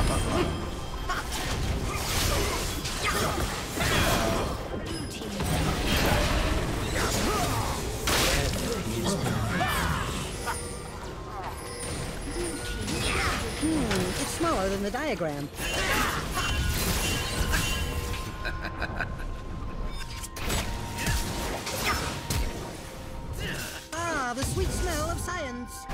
It's smaller than the diagram. Ah, the sweet smell of science.